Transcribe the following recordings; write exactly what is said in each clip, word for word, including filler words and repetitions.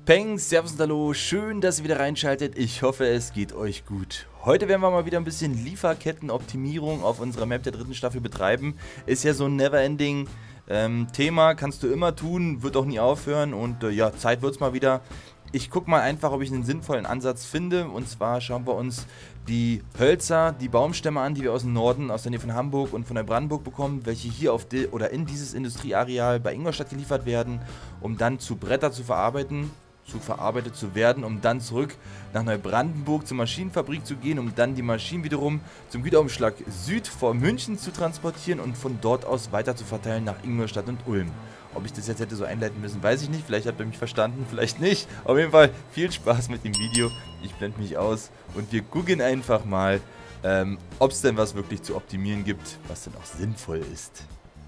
Peng, Servus und Hallo, schön, dass ihr wieder reinschaltet. Ich hoffe, es geht euch gut. Heute werden wir mal wieder ein bisschen Lieferkettenoptimierung auf unserer Map der dritten Staffel betreiben. Ist ja so ein Neverending ähm, Thema, kannst du immer tun, wird auch nie aufhören und äh, ja, Zeit wird's mal wieder. Ich gucke mal einfach, ob ich einen sinnvollen Ansatz finde, und zwar schauen wir uns die Hölzer, die Baumstämme an, die wir aus dem Norden, aus der Nähe von Hamburg und von der Brandenburg bekommen, welche hier auf die, oder in dieses Industrieareal bei Ingolstadt geliefert werden, um dann zu Bretter zu verarbeiten. zu verarbeitet zu werden, um dann zurück nach Neubrandenburg zur Maschinenfabrik zu gehen, um dann die Maschinen wiederum zum Güterumschlag Süd vor München zu transportieren und von dort aus weiter zu verteilen nach Ingolstadt und Ulm. Ob ich das jetzt hätte so einleiten müssen, weiß ich nicht. Vielleicht hat ihr mich verstanden, vielleicht nicht. Auf jeden Fall viel Spaß mit dem Video. Ich blende mich aus und wir gucken einfach mal, ähm, ob es denn was wirklich zu optimieren gibt, was denn auch sinnvoll ist.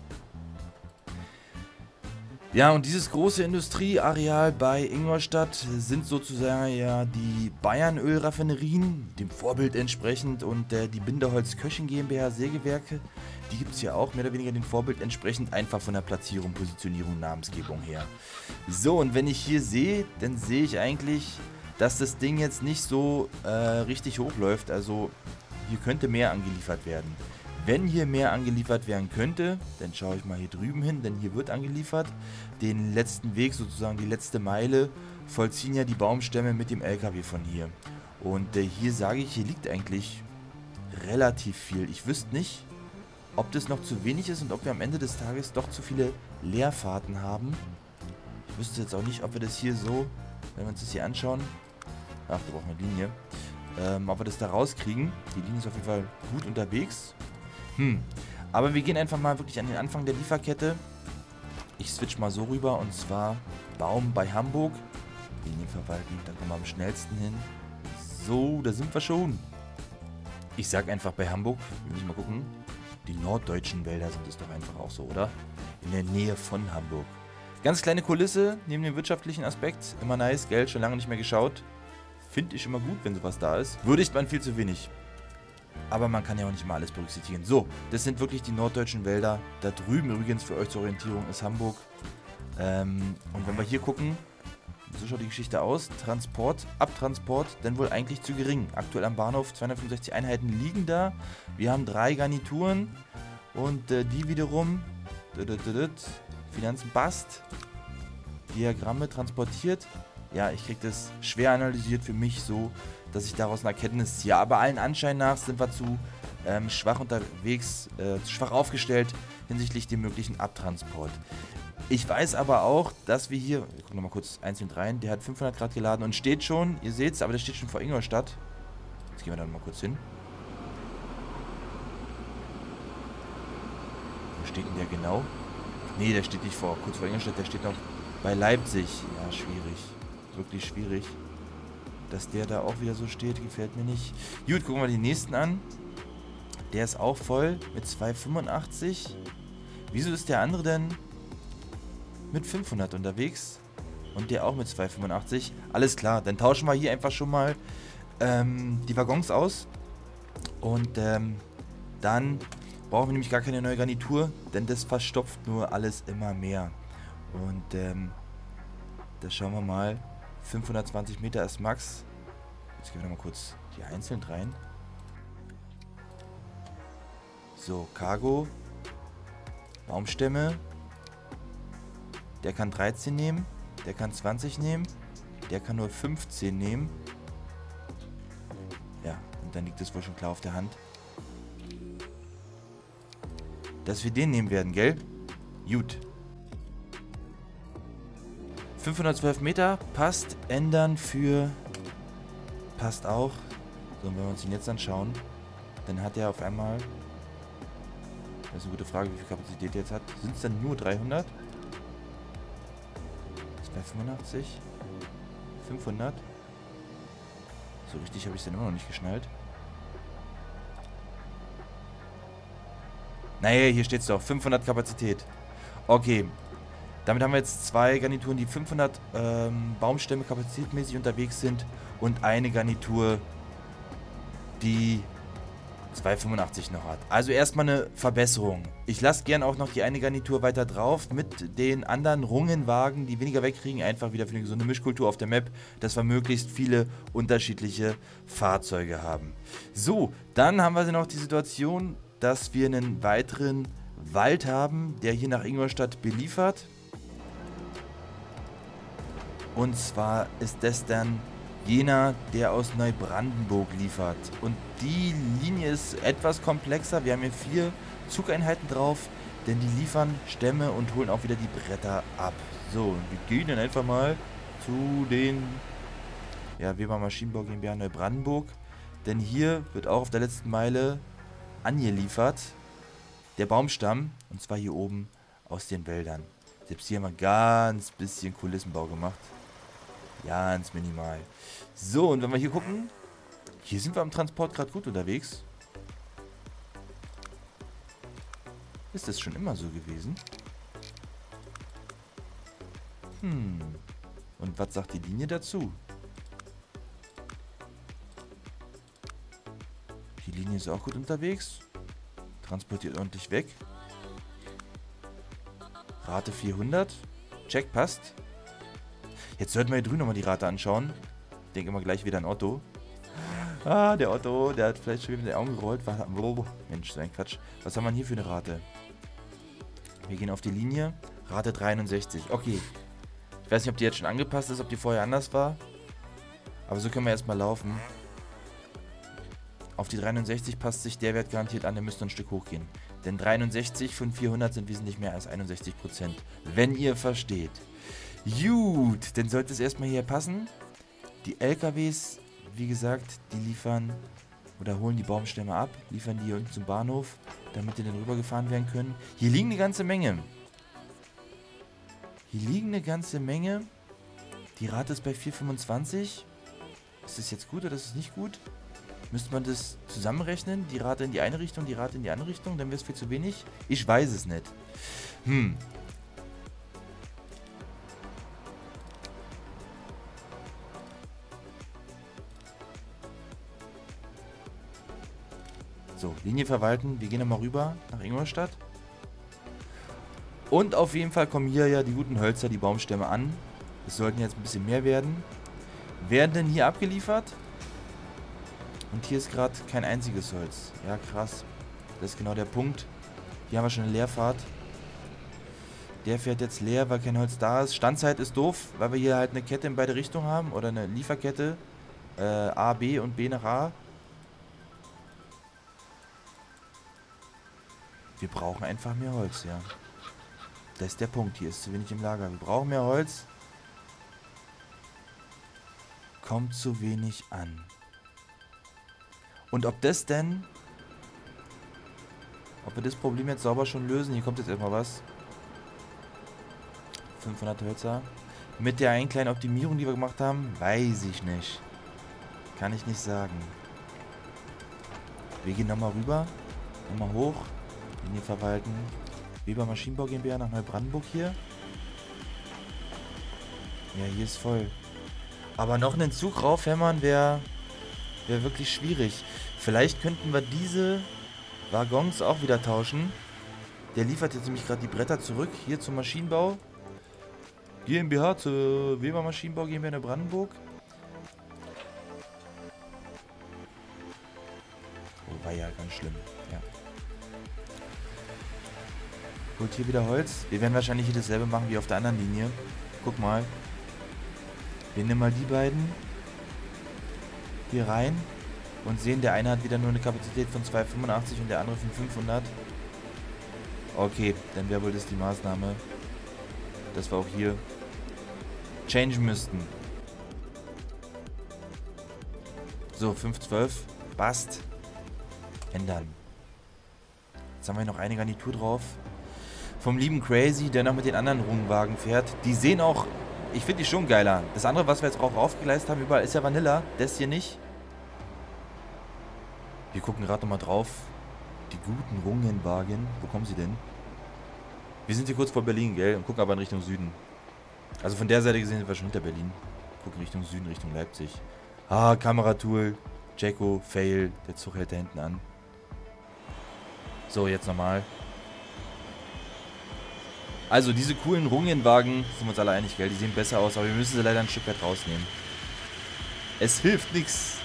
Ja, und dieses große Industrieareal bei Ingolstadt sind sozusagen ja die Bayern-Ölraffinerien, dem Vorbild entsprechend, und äh, die Binderholz-Köchin GmbH Sägewerke, die gibt es ja auch mehr oder weniger dem Vorbild entsprechend, einfach von der Platzierung, Positionierung, Namensgebung her. So, und wenn ich hier sehe, dann sehe ich eigentlich, dass das Ding jetzt nicht so äh, richtig hochläuft, also hier könnte mehr angeliefert werden. Wenn hier mehr angeliefert werden könnte, dann schaue ich mal hier drüben hin, denn hier wird angeliefert. Den letzten Weg, sozusagen die letzte Meile, vollziehen ja die Baumstämme mit dem L K W von hier. Und äh, hier sage ich, hier liegt eigentlich relativ viel. Ich wüsste nicht, ob das noch zu wenig ist und ob wir am Ende des Tages doch zu viele Leerfahrten haben. Ich wüsste jetzt auch nicht, ob wir das hier so, wenn wir uns das hier anschauen, ach, da brauchen wir eine Linie, ähm, ob wir das da rauskriegen. Die Linie ist auf jeden Fall gut unterwegs. Hm, aber wir gehen einfach mal wirklich an den Anfang der Lieferkette. Ich switch mal so rüber, und zwar Baum bei Hamburg. Linien verwalten, da kommen wir am schnellsten hin. So, da sind wir schon. Ich sag einfach bei Hamburg, wir müssen mal gucken. Die norddeutschen Wälder sind es doch einfach auch so, oder? In der Nähe von Hamburg. Ganz kleine Kulisse, neben dem wirtschaftlichen Aspekt. Immer nice, Geld, schon lange nicht mehr geschaut. Finde ich immer gut, wenn sowas da ist. Würdigt man viel zu wenig. Aber man kann ja auch nicht mal alles berücksichtigen. So, das sind wirklich die norddeutschen Wälder. Da drüben übrigens für euch zur Orientierung ist Hamburg. Ähm, und wenn wir hier gucken, so schaut die Geschichte aus. Transport, Abtransport, denn wohl eigentlich zu gering. Aktuell am Bahnhof zweihundertfünfundsechzig Einheiten liegen da. Wir haben drei Garnituren und äh, die wiederum, Finanzen passt, Diagramme transportiert. Ja, ich kriege das schwer analysiert für mich so, dass ich daraus eine Erkenntnis ziehe. Aber allen Anschein nach sind wir zu ähm, schwach unterwegs, äh, zu schwach aufgestellt hinsichtlich dem möglichen Abtransport. Ich weiß aber auch, dass wir hier, wir gucken nochmal kurz einzeln rein, der hat fünfhundert Grad geladen und steht schon, ihr seht es, aber der steht schon vor Ingolstadt. Jetzt gehen wir da mal kurz hin. Wo steht denn der genau? Nee, der steht nicht vor, kurz vor Ingolstadt, der steht noch bei Leipzig. Ja, schwierig. Wirklich schwierig. Dass der da auch wieder so steht, gefällt mir nicht. Gut, gucken wir die nächsten an. Der ist auch voll mit zweihundertfünfundachtzig. Wieso ist der andere denn mit fünfhundert unterwegs? Und der auch mit zweihundertfünfundachtzig. Alles klar, dann tauschen wir hier einfach schon mal ähm, die Waggons aus. Und ähm, dann brauchen wir nämlich gar keine neue Garnitur, denn das verstopft nur alles immer mehr. Und ähm, da schauen wir mal. fünfhundertzwanzig Meter ist Max. Jetzt gehen wir noch mal kurz die einzeln rein. So, Cargo. Baumstämme. Der kann dreizehn nehmen. Der kann zwanzig nehmen. Der kann nur fünfzehn nehmen. Ja, und dann liegt es wohl schon klar auf der Hand, dass wir den nehmen werden, gell? Gut. fünfhundertzwölf Meter, passt, ändern für, passt auch. So, und wenn wir uns den jetzt anschauen, dann hat er auf einmal, das ist eine gute Frage, wie viel Kapazität er jetzt hat. Sind es dann nur dreihundert? zweihundertfünfundachtzig? fünfhundert? So richtig habe ich es dann immer noch nicht geschnallt. Naja, hier steht es doch, fünfhundert Kapazität. Okay. Damit haben wir jetzt zwei Garnituren, die fünfhundert ähm, Baumstämme kapazitätmäßig unterwegs sind, und eine Garnitur, die zwei fünfundachtzig noch hat. Also erstmal eine Verbesserung. Ich lasse gern auch noch die eine Garnitur weiter drauf mit den anderen Rungenwagen, die weniger wegkriegen, einfach wieder für eine gesunde Mischkultur auf der Map, dass wir möglichst viele unterschiedliche Fahrzeuge haben. So, dann haben wir noch die Situation, dass wir einen weiteren Wald haben, der hier nach Ingolstadt beliefert. Und zwar ist das dann jener, der aus Neubrandenburg liefert. Und die Linie ist etwas komplexer. Wir haben hier vier Zugeinheiten drauf, denn die liefern Stämme und holen auch wieder die Bretter ab. So, und wir gehen dann einfach mal zu den ja, Weber Maschinenbau GmbH Neubrandenburg. Denn hier wird auch auf der letzten Meile angeliefert der Baumstamm. Und zwar hier oben aus den Wäldern. Selbst hier haben wir ganz bisschen Kulissenbau gemacht. Ganz minimal. So, und wenn wir hier gucken, hier sind wir am Transport gerade gut unterwegs. Ist das schon immer so gewesen? Hm. Und was sagt die Linie dazu? Die Linie ist auch gut unterwegs. Transportiert ordentlich weg. Rate vierhundert. Check, passt. Jetzt sollten wir hier drüben nochmal die Rate anschauen. Ich denke immer gleich wieder an Otto. Ah, der Otto, der hat vielleicht schon wieder mit den Augen gerollt. Mensch, so ein Quatsch. Was haben wir hier für eine Rate? Wir gehen auf die Linie. Rate dreiundsechzig. Okay. Ich weiß nicht, ob die jetzt schon angepasst ist, ob die vorher anders war. Aber so können wir erstmal laufen. Auf die dreiundsechzig passt sich der Wert garantiert an, der müsste ein Stück hochgehen. Denn dreiundsechzig von vierhundert sind wesentlich mehr als einundsechzig Prozent. Wenn ihr versteht. Gut, dann sollte es erstmal hier passen. Die L K Ws, wie gesagt, die liefern oder holen die Baumstämme ab, liefern die hier unten zum Bahnhof, damit die dann rübergefahren werden können. Hier liegen eine ganze Menge. Hier liegen eine ganze Menge. Die Rate ist bei vier fünfundzwanzig. Ist das jetzt gut oder ist es nicht gut? Müsste man das zusammenrechnen? Die Rate in die eine Richtung, die Rate in die andere Richtung? Dann wäre es viel zu wenig. Ich weiß es nicht. Hm. So, Linie verwalten. Wir gehen nochmal rüber nach Ingolstadt. Und auf jeden Fall kommen hier ja die guten Hölzer, die Baumstämme an. Es sollten jetzt ein bisschen mehr werden. Werden denn hier abgeliefert? Und hier ist gerade kein einziges Holz. Ja, krass. Das ist genau der Punkt. Hier haben wir schon eine Leerfahrt. Der fährt jetzt leer, weil kein Holz da ist. Standzeit ist doof, weil wir hier halt eine Kette in beide Richtungen haben. Oder eine Lieferkette. Äh, A, B und B nach A. Wir brauchen einfach mehr Holz, ja. Das ist der Punkt. Hier ist zu wenig im Lager. Wir brauchen mehr Holz. Kommt zu wenig an. Und ob das denn... Ob wir das Problem jetzt sauber schon lösen? Hier kommt jetzt erstmal was. fünfhundert Hölzer. Mit der einen kleinen Optimierung, die wir gemacht haben, weiß ich nicht. Kann ich nicht sagen. Wir gehen nochmal rüber. Nochmal hoch. Linie verwalten. Weber Maschinenbau GmbH nach Neubrandenburg hier. Ja, hier ist voll. Aber noch einen Zug raufhämmern wäre wär wirklich schwierig. Vielleicht könnten wir diese Waggons auch wieder tauschen. Der liefert jetzt nämlich gerade die Bretter zurück. Hier zum Maschinenbau. GmbH zur Weber Maschinenbau GmbH Neubrandenburg. Oh, war ja ganz schlimm. Ja. Holt hier wieder Holz. Wir werden wahrscheinlich hier dasselbe machen wie auf der anderen Linie. Guck mal. Wir nehmen mal die beiden hier rein und sehen, der eine hat wieder nur eine Kapazität von zweihundertfünfundachtzig und der andere von fünfhundert. Okay, dann wäre wohl das die Maßnahme, dass wir auch hier changen müssten. So, fünf zwölf. Passt. Ändern. Jetzt haben wir noch eine Garnitur drauf. Vom lieben Crazy, der noch mit den anderen Rungenwagen fährt. Die sehen auch, ich finde die schon geiler. Das andere, was wir jetzt auch aufgeleistet haben, überall ist ja Vanilla. Das hier nicht. Wir gucken gerade nochmal drauf. Die guten Rungenwagen. Wo kommen sie denn? Wir sind hier kurz vor Berlin, gell? Und gucken aber in Richtung Süden. Also von der Seite gesehen sind wir schon hinter Berlin. Gucken Richtung Süden, Richtung Leipzig. Ah, Kameratool. Jacko, Fail. Der Zug hält da hinten an. So, jetzt nochmal. Also, diese coolen Rungenwagen, sind wir uns alle einig, gell? Die sehen besser aus, aber wir müssen sie leider ein Stück weit rausnehmen. Es hilft nichts.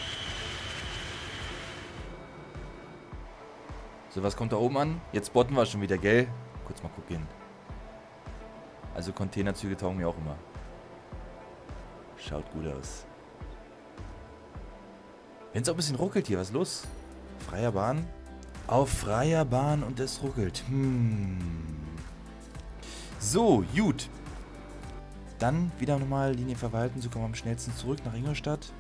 So, was kommt da oben an? Jetzt spotten wir schon wieder, gell? Kurz mal gucken. Also, Containerzüge taugen mir auch immer. Schaut gut aus. Wenn es auch ein bisschen ruckelt hier, was ist los? Freier Bahn? Auf freier Bahn und es ruckelt. Hm. So, gut. Dann wieder nochmal Linie verwalten, so kommen wir am schnellsten zurück nach Ingolstadt.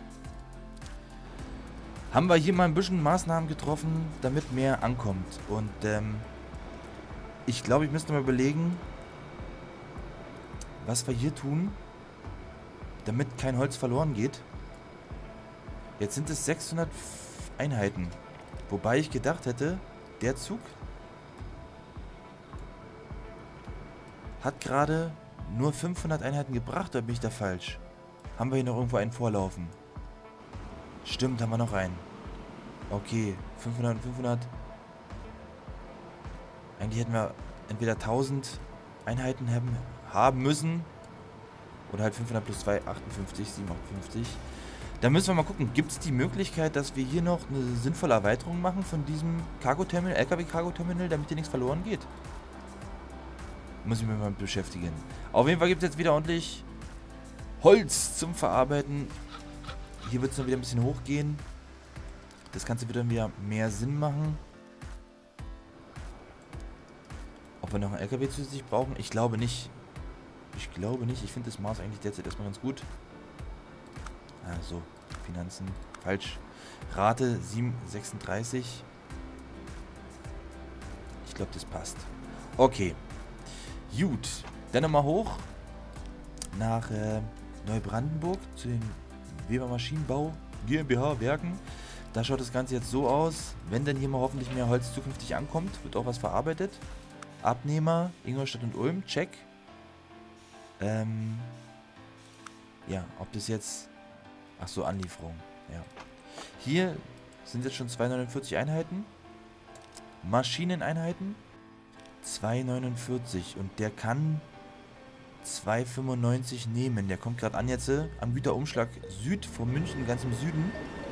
Haben wir hier mal ein bisschen Maßnahmen getroffen, damit mehr ankommt. Und ähm, ich glaube, ich müsste mal überlegen, was wir hier tun, damit kein Holz verloren geht. Jetzt sind es sechshundert Einheiten. Wobei ich gedacht hätte, der Zug hat gerade nur fünfhundert Einheiten gebracht, oder bin ich da falsch? Haben wir hier noch irgendwo einen vorlaufen? Stimmt, haben wir noch einen. Okay, fünfhundert und fünfhundert. Eigentlich hätten wir entweder tausend Einheiten haben, haben müssen. Oder halt fünfhundert plus zwei, achtundfünfzig, siebenhundertfünfzig. Da müssen wir mal gucken, gibt es die Möglichkeit, dass wir hier noch eine sinnvolle Erweiterung machen von diesem Cargo-Terminal, L K W-Cargo-Terminal, damit hier nichts verloren geht? Muss ich mich mal beschäftigen. Auf jeden Fall gibt es jetzt wieder ordentlich Holz zum Verarbeiten. Hier wird es noch wieder ein bisschen hochgehen. Das Ganze wird dann wieder mehr Sinn machen. Ob wir noch einen L K W zusätzlich brauchen? Ich glaube nicht. Ich glaube nicht. Ich finde das Maß eigentlich derzeit erstmal ganz gut. Also, Finanzen. Falsch. Rate sieben Komma sechsunddreißig. Ich glaube, das passt. Okay. Gut. Dann nochmal hoch. Nach äh, Neubrandenburg. Zu den Weber Maschinenbau GmbH Werken. Da schaut das Ganze jetzt so aus. Wenn denn hier mal hoffentlich mehr Holz zukünftig ankommt, wird auch was verarbeitet. Abnehmer, Ingolstadt und Ulm, check. Ähm, ja, ob das jetzt... Ach so, Anlieferung. Ja. Hier sind jetzt schon zweihundertneunundvierzig Einheiten. Maschineneinheiten. zweihundertneunundvierzig. Und der kann zweihundertfünfundneunzig nehmen. Der kommt gerade an jetzt äh, am Güterumschlag Süd von München, ganz im Süden.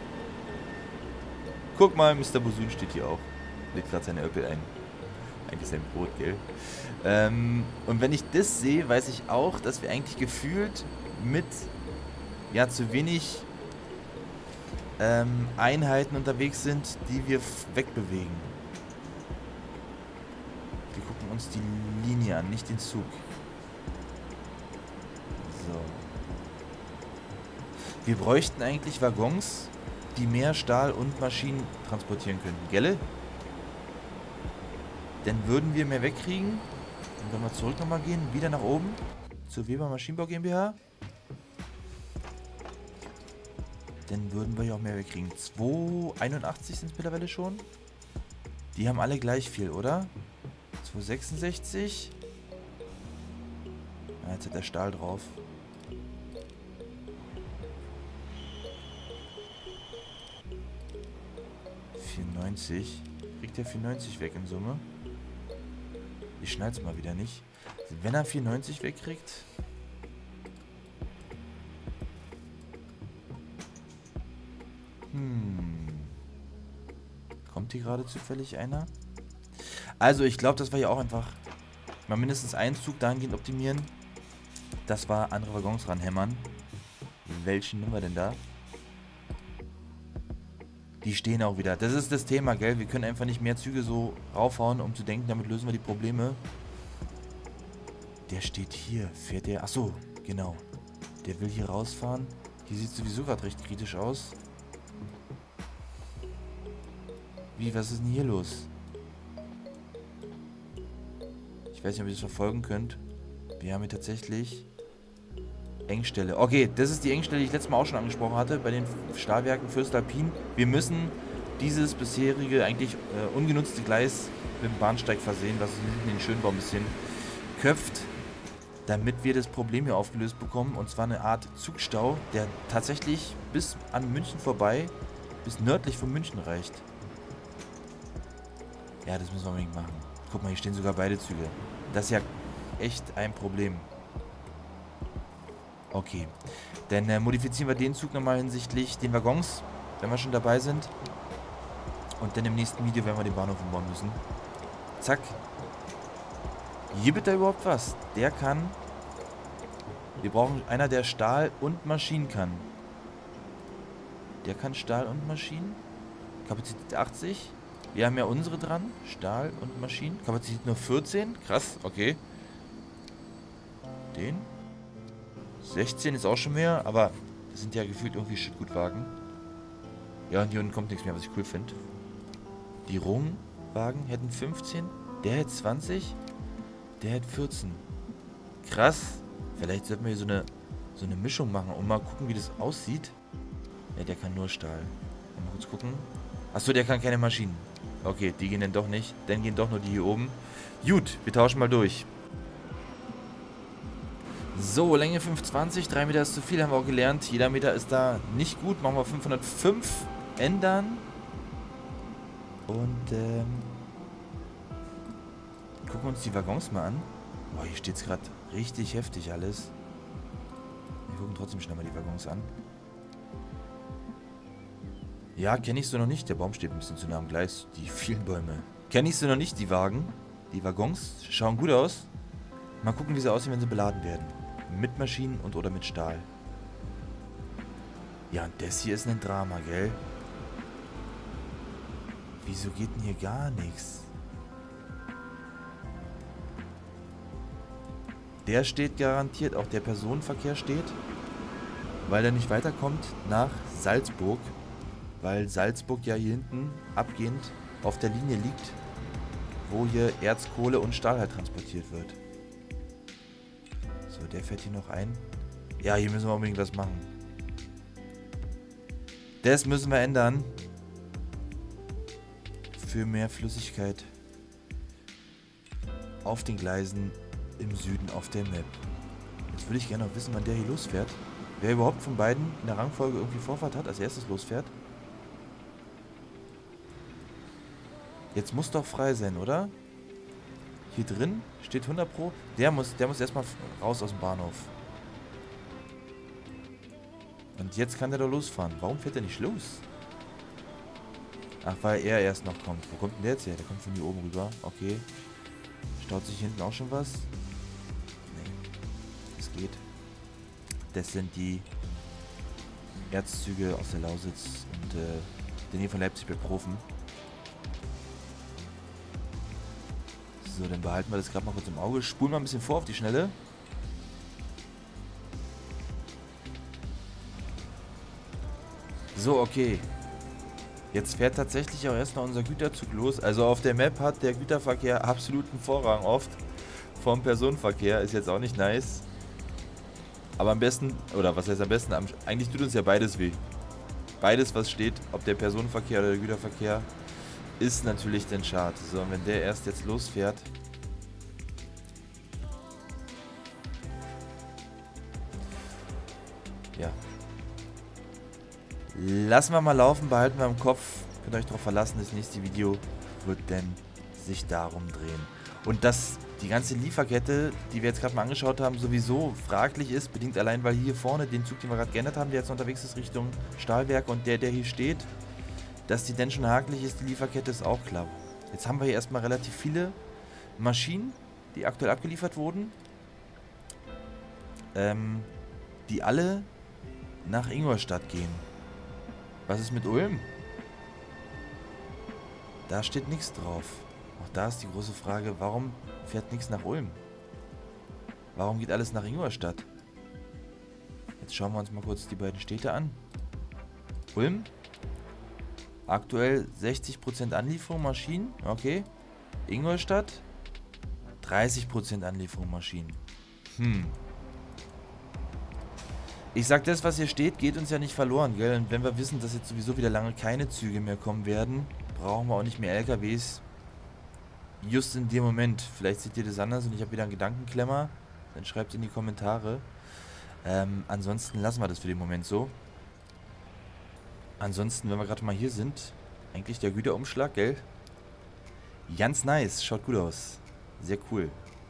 Guck mal, Mister Bosun steht hier auch. Legt gerade seine Öppel ein. Eigentlich sein Brot, gell? Ähm, und wenn ich das sehe, weiß ich auch, dass wir eigentlich gefühlt mit ja zu wenig ähm, Einheiten unterwegs sind, die wir wegbewegen. Wir gucken uns die Linie an, nicht den Zug. So. Wir bräuchten eigentlich Waggons, die mehr Stahl und Maschinen transportieren könnten, gell? Dann würden wir mehr wegkriegen. Und wenn wir zurück nochmal gehen, wieder nach oben zur Weber Maschinenbau GmbH. Dann würden wir ja auch mehr wegkriegen. zweihunderteinundachtzig sind es mittlerweile schon. Die haben alle gleich viel, oder? zweihundertsechsundsechzig. Ah, jetzt hat der Stahl drauf. vierundneunzig. Kriegt er vierundneunzig weg in Summe? Ich schneide es mal wieder nicht. Wenn er vierundneunzig wegkriegt... Hm. Kommt hier gerade zufällig einer? Also ich glaube, dass wir hier auch einfach mal mindestens einen Zug dahingehend optimieren. Das war andere Waggons ranhämmern. Welchen nehmen wir denn da? Die stehen auch wieder. Das ist das Thema, gell? Wir können einfach nicht mehr Züge so raufhauen, um zu denken, damit lösen wir die Probleme. Der steht hier. Fährt der... Achso, genau. Der will hier rausfahren. Hier sieht sowieso gerade recht kritisch aus. Wie, was ist denn hier los? Ich weiß nicht, ob ihr das verfolgen könnt. Wir haben hier tatsächlich Engstelle. Okay, das ist die Engstelle, die ich letztes Mal auch schon angesprochen hatte, bei den Stahlwerken Voestalpine. Wir müssen dieses bisherige, eigentlich äh, ungenutzte Gleis mit dem Bahnsteig versehen, was hinten den Schönbau ein bisschen köpft, damit wir das Problem hier aufgelöst bekommen. Und zwar eine Art Zugstau, der tatsächlich bis an München vorbei, bis nördlich von München reicht. Ja, das müssen wir unbedingt machen. Guck mal, hier stehen sogar beide Züge. Das ist ja echt ein Problem. Okay. Dann äh, modifizieren wir den Zug nochmal hinsichtlich den Waggons, wenn wir schon dabei sind. Und dann im nächsten Video werden wir den Bahnhof umbauen müssen. Zack. Hier wird da überhaupt was. Der kann... Wir brauchen einer, der Stahl und Maschinen kann. Der kann Stahl und Maschinen. Kapazität achtzig. Wir haben ja unsere dran. Stahl und Maschinen. Kapazität nur vierzehn. Krass, okay. Den. sechzehn ist auch schon mehr, aber das sind ja gefühlt irgendwie Schüttgutwagen. Ja, und hier unten kommt nichts mehr, was ich cool finde. Die Rungwagen hätten fünfzehn. Der hätte zwanzig. Der hätte vierzehn. Krass. Vielleicht sollten wir hier so eine, so eine Mischung machen und mal gucken, wie das aussieht. Ja, der kann nur Stahl. Mal kurz gucken. Achso, der kann keine Maschinen. Okay, die gehen dann doch nicht. Dann gehen doch nur die hier oben. Gut, wir tauschen mal durch. So, Länge fünfhundertzwanzig. drei Meter ist zu viel, haben wir auch gelernt. Jeder Meter ist da nicht gut. Machen wir fünfhundertfünf. Ändern. Und, ähm... gucken wir uns die Waggons mal an. Boah, hier steht es gerade richtig heftig alles. Wir gucken trotzdem schnell mal die Waggons an. Ja, kenne ich so noch nicht. Der Baum steht ein bisschen zu nah am Gleis. Die vielen Bäume. Kenne ich so noch nicht, die Wagen. Die Waggons schauen gut aus. Mal gucken, wie sie aussehen, wenn sie beladen werden. Mit Maschinen und oder mit Stahl. Ja, und das hier ist ein Drama, gell? Wieso geht denn hier gar nichts? Der steht garantiert, auch der Personenverkehr steht, weil er nicht weiterkommt nach Salzburg, weil Salzburg ja hier hinten abgehend auf der Linie liegt, wo hier Erz, Kohle und Stahl halt transportiert wird. So, der fährt hier noch ein. Ja, hier müssen wir unbedingt was machen. Das müssen wir ändern. Für mehr Flüssigkeit auf den Gleisen im Süden auf der Map. Jetzt würde ich gerne noch wissen, wann der hier losfährt. Wer überhaupt von beiden in der Rangfolge irgendwie Vorfahrt hat, als erstes losfährt. Jetzt muss doch frei sein, oder? Hier drin steht hundert Pro. Der muss, der muss erstmal raus aus dem Bahnhof. Und jetzt kann der doch losfahren. Warum fährt er nicht los? Ach, weil er erst noch kommt. Wo kommt denn der jetzt her? Der kommt von hier oben rüber. Okay. Staut sich hinten auch schon was? Nee. Das geht. Das sind die Erzzüge aus der Lausitz und äh, der Nähe von Leipzig bei Profen. So, dann behalten wir das gerade mal kurz im Auge. Spulen wir ein bisschen vor auf die Schnelle. So, okay. Jetzt fährt tatsächlich auch erstmal unser Güterzug los. Also auf der Map hat der Güterverkehr absoluten Vorrang oft. Vom Personenverkehr ist jetzt auch nicht nice. Aber am besten, oder was heißt am besten? Eigentlich tut uns ja beides weh. Beides, was steht, ob der Personenverkehr oder der Güterverkehr, ist natürlich dann schade. So, und wenn der erst jetzt losfährt. Ja. Lassen wir mal laufen, behalten wir im Kopf. Könnt ihr euch darauf verlassen, das nächste Video wird dann sich darum drehen. Und dass die ganze Lieferkette, die wir jetzt gerade mal angeschaut haben, sowieso fraglich ist, bedingt allein, weil hier vorne den Zug, den wir gerade geändert haben, der jetzt unterwegs ist Richtung Stahlwerk und der, der hier steht, dass die denn schon hakelig ist, die Lieferkette ist auch klar. Jetzt haben wir hier erstmal relativ viele Maschinen, die aktuell abgeliefert wurden, ähm, die alle nach Ingolstadt gehen. Was ist mit Ulm? Da steht nichts drauf. Auch da ist die große Frage, warum fährt nichts nach Ulm? Warum geht alles nach Ingolstadt? Jetzt schauen wir uns mal kurz die beiden Städte an. Ulm. Aktuell sechzig Prozent Anlieferung Maschinen. Okay. Ingolstadt. dreißig Prozent Anlieferung Maschinen. Hm. Ich sag, das, was hier steht, geht uns ja nicht verloren, gell? Und wenn wir wissen, dass jetzt sowieso wieder lange keine Züge mehr kommen werden, brauchen wir auch nicht mehr L K Ws. Just in dem Moment. Vielleicht seht ihr das anders und ich habe wieder einen Gedankenklemmer. Dann schreibt es in die Kommentare. Ähm, ansonsten lassen wir das für den Moment so. Ansonsten, wenn wir gerade mal hier sind, eigentlich der Güterumschlag, gell? Ganz nice, schaut gut aus. Sehr cool.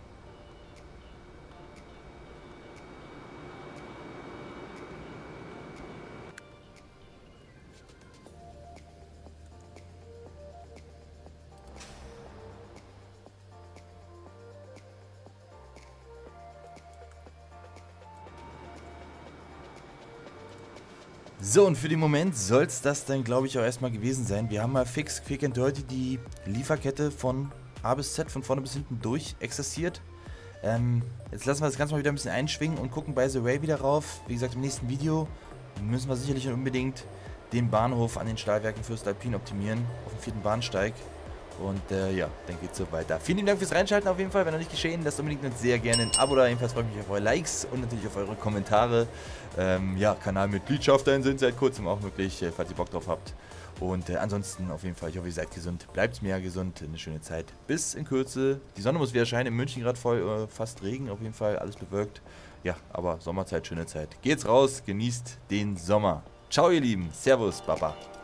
So, und für den Moment soll es das dann, glaube ich, auch erstmal gewesen sein. Wir haben mal fix, quick and dirty die Lieferkette von A bis Z, von vorne bis hinten durch exerziert. Ähm, jetzt lassen wir das Ganze mal wieder ein bisschen einschwingen und gucken bei The Way wieder rauf. Wie gesagt, im nächsten Video müssen wir sicherlich unbedingt den Bahnhof an den Stahlwerken Voestalpine optimieren, auf dem vierten Bahnsteig. Und äh, ja, dann geht's so weiter. Vielen lieben Dank fürs Reinschalten auf jeden Fall. Wenn noch nicht geschehen, lasst unbedingt sehr gerne ein Abo da. Jedenfalls freue ich mich auf eure Likes und natürlich auf eure Kommentare. Ähm, ja, Kanalmitgliedschaften sind seit kurzem auch möglich, äh, falls ihr Bock drauf habt. Und äh, ansonsten auf jeden Fall, ich hoffe, ihr seid gesund. Bleibt mega gesund, eine schöne Zeit. Bis in Kürze. Die Sonne muss wieder scheinen. In München gerade voll, äh, fast Regen auf jeden Fall, alles bewölkt. Ja, aber Sommerzeit, schöne Zeit. Geht's raus, genießt den Sommer. Ciao ihr Lieben. Servus, Baba.